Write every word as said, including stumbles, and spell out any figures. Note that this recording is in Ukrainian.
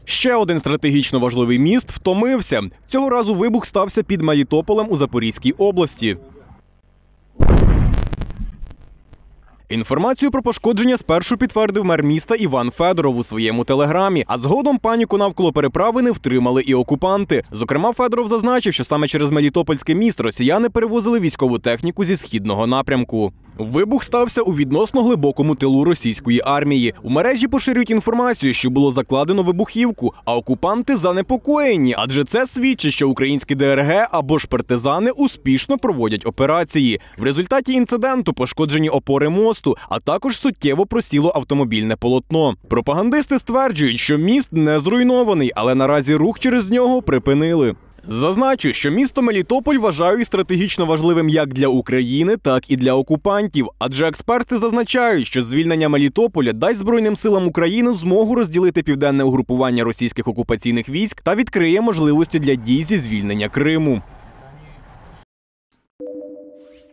Ще один стратегічно важливий міст втомився. Цього разу вибух стався під Мелітополем у Запорізькій області. Інформацію про пошкодження спершу підтвердив мер міста Іван Федоров у своєму телеграмі, а згодом паніку навколо переправи не втримали і окупанти. Зокрема, Федоров зазначив, що саме через Мелітопольське міст росіяни перевозили військову техніку зі східного напрямку. Вибух стався у відносно глибокому тилу російської армії. У мережі поширюють інформацію, що було закладено вибухівку, а окупанти занепокоєні, адже це свідчить, що українські ДРГ або ж партизани успішно проводять операції. В результаті інциденту пошкоджені опори мосту, а також суттєво просіло автомобільне полотно. Пропагандисти стверджують, що міст не зруйнований, але наразі рух через нього припинили. Зазначу, що місто Мелітополь вважають стратегічно важливим як для України, так і для окупантів. Адже експерти зазначають, що звільнення Мелітополя дасть Збройним силам України змогу розділити південне угрупування російських окупаційних військ та відкриє можливості для дій зі звільнення Криму.